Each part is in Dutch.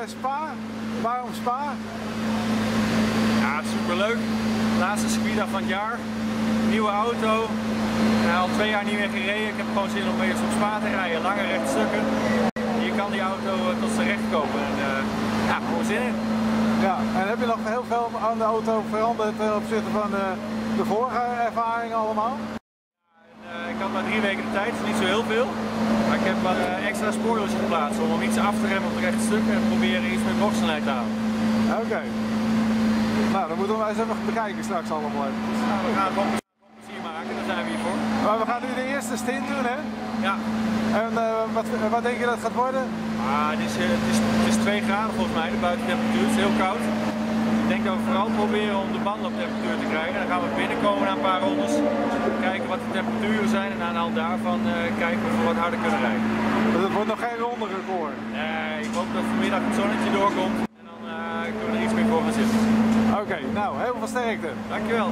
Spa. Waarom Spa? Ja, het is superleuk. Laatste circuitdag van het jaar. Nieuwe auto. Al 2 jaar niet meer gereden. Ik heb gewoon zin om weer eens op Spa te rijden. Lange rechtstukken. Je kan die auto tot zijn recht kopen. En, ja, gewoon zin in. Ja, en heb je nog heel veel aan de auto veranderd ten opzichte van de vorige ervaring allemaal? Ik had maar 3 weken de tijd, dus niet zo heel veel. Maar ik heb wat extra spoilers geplaatst om iets af te remmen op de rechte stukken en proberen iets met boxsnelheid te halen. Oké. Nou, dan moeten we eens even bekijken straks allemaal even. Nou, we gaan het gewoon plezier maken, daar zijn we hier voor. Maar we gaan nu de eerste stint doen, hè? Ja. En wat denk je dat het gaat worden? Het is 2 graden volgens mij, de buitentemperatuur. Het is heel koud. Ik denk dat we vooral proberen om de banden op temperatuur te krijgen. Dan gaan we binnenkomen na een paar rondes, kijken wat de temperaturen zijn en aan de hand daarvan kijken of we wat harder kunnen rijden. Dus het wordt nog geen ronde record? Nee, ik hoop dat vanmiddag het zonnetje doorkomt en dan kunnen we er iets meer voor gaan zitten. Oké, nou, heel veel sterkte. Dankjewel.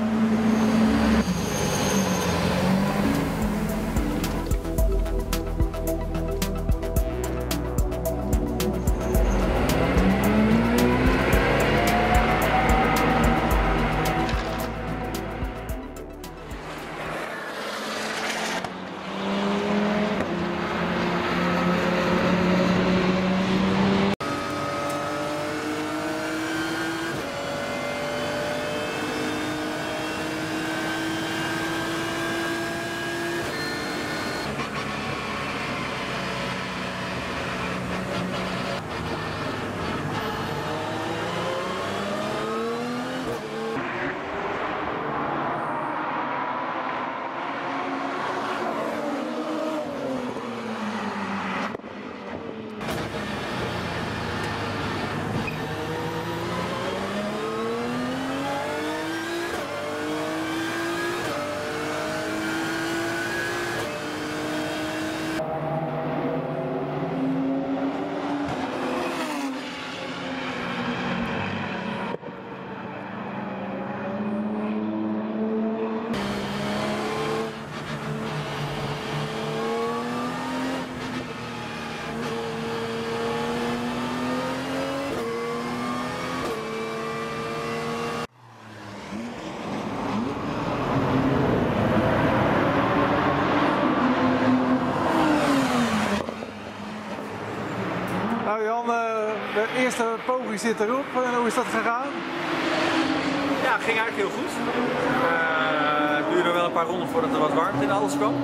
Nou Jan, de eerste poging zit erop. En hoe is dat gegaan? Ja, het ging eigenlijk heel goed. Het duurde wel een paar ronden voordat er wat warmte in alles kwam.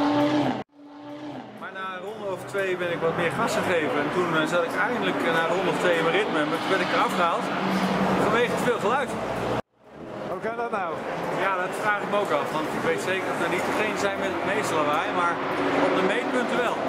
Maar na een ronde of 2 ben ik wat meer gas gegeven. En toen zat ik eindelijk na een ronde of 2 in mijn ritme. Maar toen werd ik eraf gehaald vanwege te veel geluid. Hoe kan dat nou? Ja, dat vraag ik me ook af. Want ik weet zeker dat er niet degene zijn met het meeste lawaai, maar op de meetpunten wel.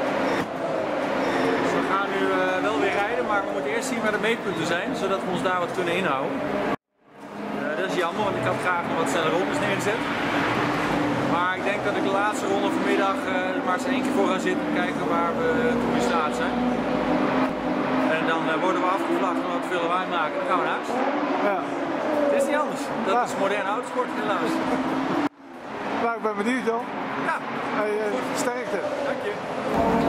Dus we gaan nu wel weer rijden, maar we moeten eerst zien waar de meetpunten zijn, zodat we ons daar wat kunnen inhouden. Dat is jammer, want ik had graag nog wat snelle rondes neergezet. Maar ik denk dat ik de laatste ronde vanmiddag maar eens 1 keer voor ga zitten en kijken waar we toe in staat zijn. En dan worden we afgevlacht en wat veel lawaai maken, dan gaan we naar huis. Ja. Het is niet anders. Dat is moderne autosport helaas. Nou, ik ben benieuwd dan. Ja. Hey, sterkte. Dank je.